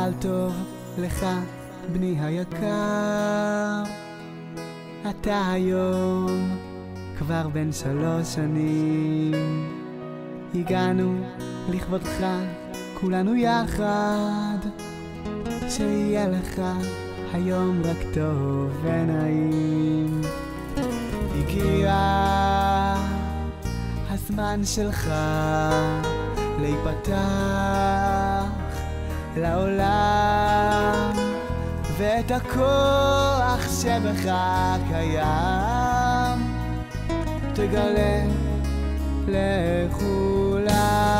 מזל טוב לך בני היקר, אתה היום כבר בן 3 שנים. הגענו לכבודך כולנו יחד, שיהיה לך היום רק טוב ונעים. הגיע הזמן שלך להיפתח לעולם, ואת הכוח שבך קיים תגלה לכולם.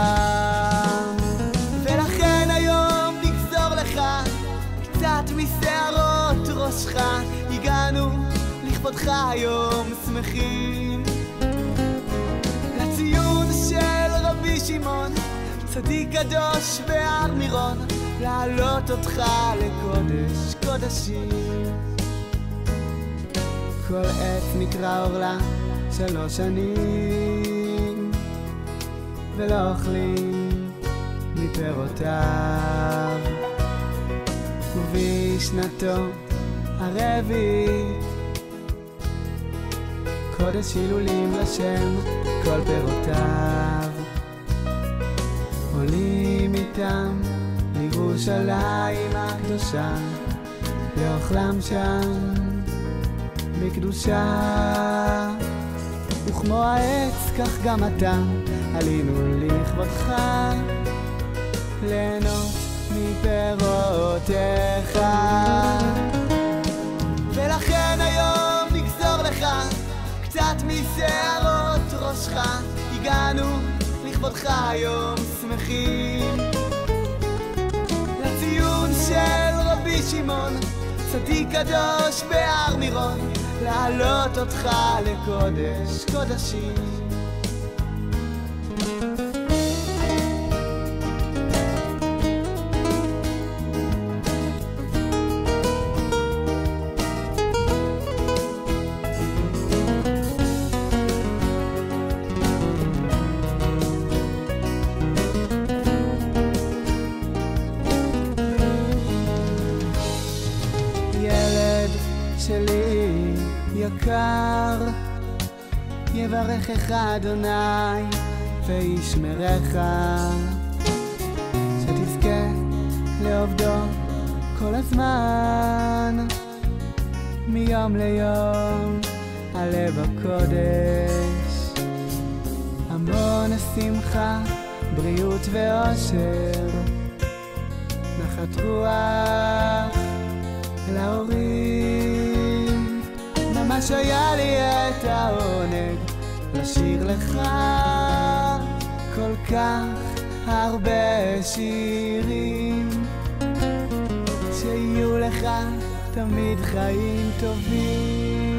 ולכן היום נגזור לך קצת משערות ראשך, הגענו לכבודך היום שמחים, לציון של רבי שמעון צדיק קדוש בהר מירון, להעלות אותך לקודש קודשים. כל עץ נקרא אורלה 3 שנים, ולא אוכלים מפירותיו, ובשנתו הרביעית קודש הילולים לשם כל פירותיו. עולים איתם לירושלים הקדושה, לאוכלם שם בקדושה. וכמו העץ כך גם אתה עלינו לכבודך, ליהנות מפירותיך. ולכן היום נגזור לך קצת משערות ראשך, הגענו לכבודך היום שמחים, לציון של רבי שמעון צדיק קדוש בהר מירון, להעלות אותך לקודש קודשים. שלי יקר, יברכך אדוני וישמרך, שתזכה לעובדו כל הזמן, מיום ליום עלה בקודש. המון השמחה, בריאות ואושר, נחת רוח להורים. ממש היה לי את העונג לשיר לך כל כך הרבה שירים, שיהיו לך תמיד חיים טובים.